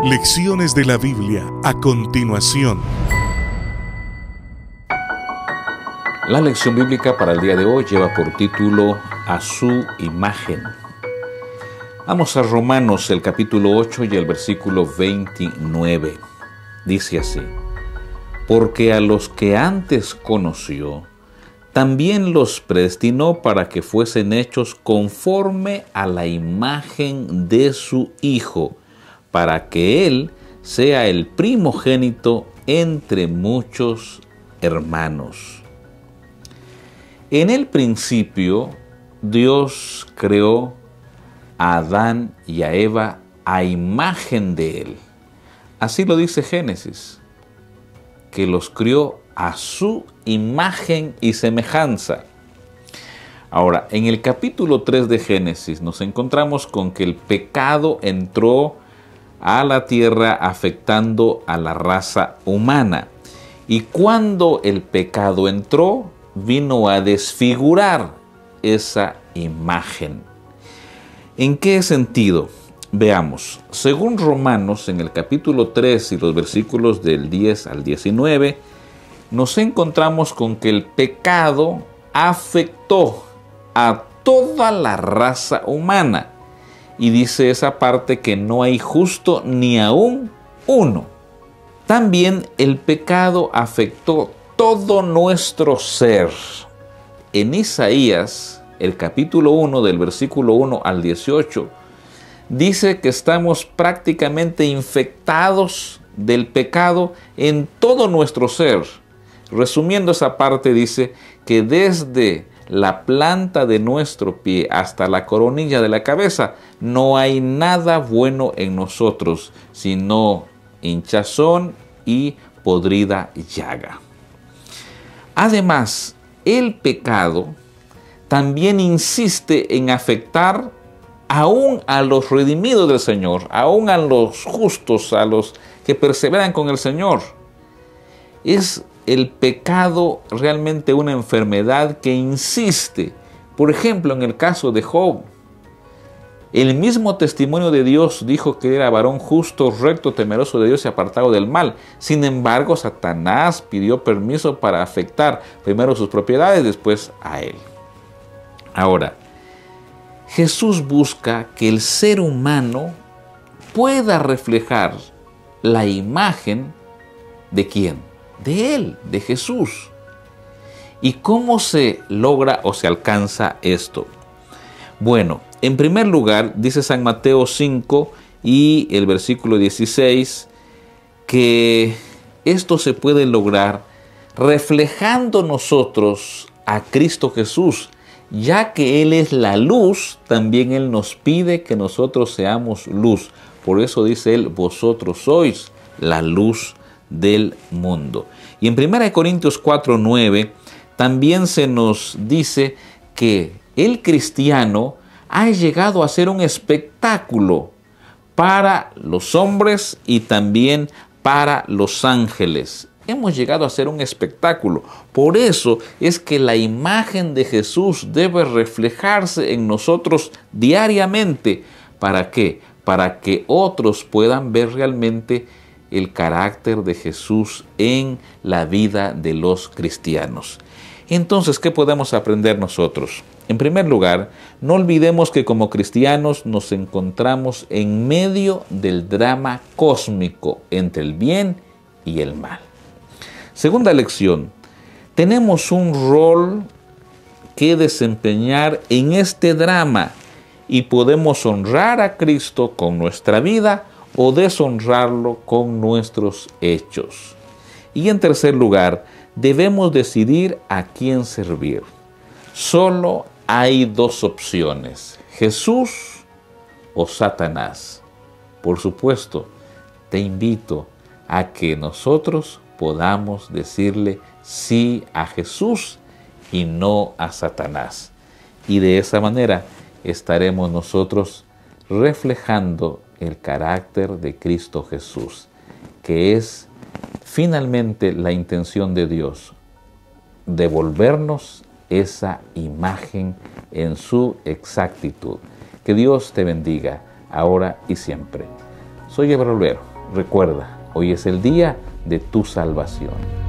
Lecciones de la Biblia a continuación. La lección bíblica para el día de hoy lleva por título A su imagen. Vamos a Romanos, el capítulo 8 y el versículo 29. Dice así: Porque a los que antes conoció, también los predestinó para que fuesen hechos conforme a la imagen de su Hijo, para que Él sea el primogénito entre muchos hermanos. En el principio, Dios creó a Adán y a Eva a imagen de Él. Así lo dice Génesis, que los crió a su imagen y semejanza. Ahora, en el capítulo 3 de Génesis nos encontramos con que el pecado entró a la tierra afectando a la raza humana. Y cuando el pecado entró, vino a desfigurar esa imagen. ¿En qué sentido? Veamos, según Romanos, en el capítulo 3 y los versículos del 10 al 19, nos encontramos con que el pecado afectó a toda la raza humana. Y dice esa parte que no hay justo ni aún uno. También el pecado afectó todo nuestro ser. En Isaías, el capítulo 1, del versículo 1 al 18, dice que estamos prácticamente infectados del pecado en todo nuestro ser. Resumiendo esa parte, dice que desde la planta de nuestro pie hasta la coronilla de la cabeza no hay nada bueno en nosotros, sino hinchazón y podrida llaga. Además, el pecado también insiste en afectar aún a los redimidos del Señor, aún a los justos, a los que perseveran con el Señor. Es el pecado realmente una enfermedad que insiste. Por ejemplo, en el caso de Job, el mismo testimonio de Dios dijo que era varón justo, recto, temeroso de Dios y apartado del mal. Sin embargo, Satanás pidió permiso para afectar primero sus propiedades, después a él. Ahora, Jesús busca que el ser humano pueda reflejar la imagen de ¿quién? De Él, de Jesús. ¿Y cómo se logra o se alcanza esto? Bueno, en primer lugar, dice San Mateo 5 y el versículo 16, que esto se puede lograr reflejando nosotros a Cristo Jesús. Ya que Él es la luz, también Él nos pide que nosotros seamos luz. Por eso dice Él, vosotros sois la luz del mundo. Y en 1 Corintios 4:9 también se nos dice que el cristiano ha llegado a ser un espectáculo para los hombres y también para los ángeles. Hemos llegado a ser un espectáculo. Por eso es que la imagen de Jesús debe reflejarse en nosotros diariamente. ¿Para qué? Para que otros puedan ver realmente el carácter de Jesús en la vida de los cristianos. Entonces, ¿qué podemos aprender nosotros? En primer lugar, no olvidemos que como cristianos nos encontramos en medio del drama cósmico entre el bien y el mal. Segunda lección, tenemos un rol que desempeñar en este drama y podemos honrar a Cristo con nuestra vida o deshonrarlo con nuestros hechos. Y en tercer lugar, debemos decidir a quién servir. Solo hay dos opciones, Jesús o Satanás. Por supuesto, te invito a que nosotros podamos decirle sí a Jesús y no a Satanás. Y de esa manera estaremos nosotros reflejando el carácter de Cristo Jesús, que es finalmente la intención de Dios, devolvernos esa imagen en su exactitud. Que Dios te bendiga, ahora y siempre. Soy Eber Olvero. Recuerda, hoy es el día de tu salvación.